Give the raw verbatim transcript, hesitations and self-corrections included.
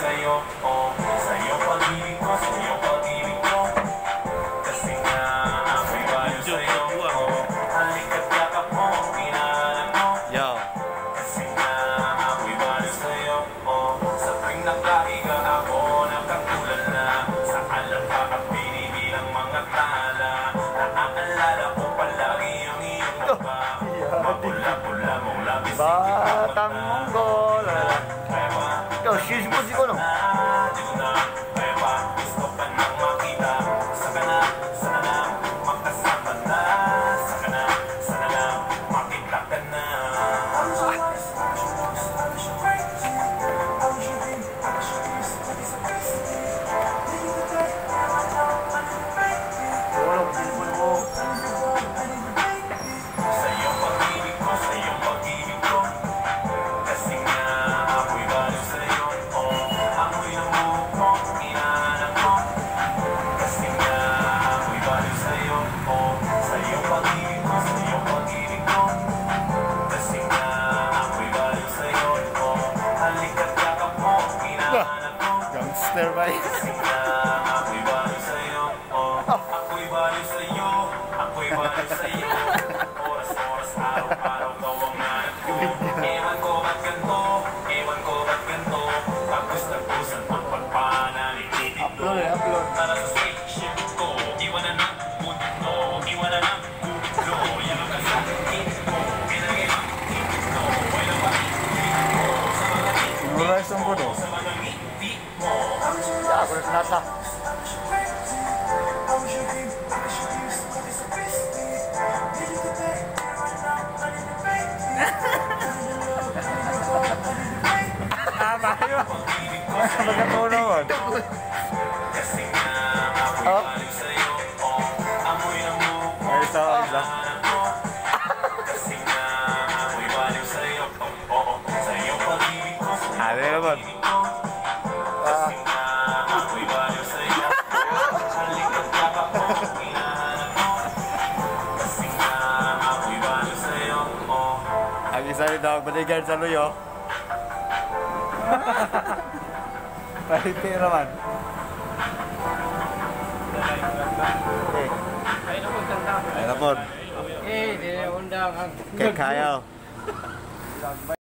sa'yo, oh. Sa'yo pag-ibig ko, sa'yo pag-ibig ko. Kasi nga ako'y value sa'yo, oh. Halika't yakap mo, pinahalan mo. Kasi nga ako'y value sa'yo, oh. Sa tuwing nakahiga ako, nakatulad na. Sa alam ka at binibilang mga tala. Naaalala ko palagi ang iyong mukha. Mapula-pula mong labis. Batang Monggol. Ikaw, shoes mo siguro. Gusto ka nang makita. Saka na, sana na, magkasama na. Saka na, sana na, makita ka na. Sa'yo pag-ibig ko, sa'yo pag-ibig ko. Kasi nga ako'y value sa'yo, oh. Ako'y ang buhok mo, hinahanap mo. Kasi nga ako'y value sa'yo, oh. Sa'yo pag-ibig ko, sa'yo pag-ibig ko. Kasi nga ako'y value sa'yo, oh. Halika't yakap mo, hinahanap mo. Gangster ba yun? Kasi nga ako'y value sa'yo, oh. Ako'y value sa'yo, ako'y value sa'yo. Oras-oras, araw-araw daw ang nanap ko. Ewan ko ba't ganito, ewan ko ba't ganito. Pagkus-tagusan, pagpagpanan, ititid ko. Para sa spaceship ko, iwanan ang mundo, iwanan ang gulo. Yan ang kasakit ko, kinagay ang titid ko. Wala ba ititid ko, sa mga titid ko, sa mga ngiti mo. Ako na sinasa. Tama yun. Magkatulog. Kasi nga ako'y value sa'yo, oh. Amoy ng buhok mo, Ay, isa, isa. hinahanap mo. Kasi nga ako'y value sa'yo, oh, oh. Sa'yo pag-ibig ko, sa'yo Ano naman? pag-ibig ko. Kasi nga ako'y value sa'yo, halika't yakap mo, hinahanap mo. Kasi nga ako'y value sa'yo, oh. Ang isa rin daw, bodyguard sa Luyo. Pahiti naman. Eh. Ay na po. Eh, di undang ang Kay Kyle.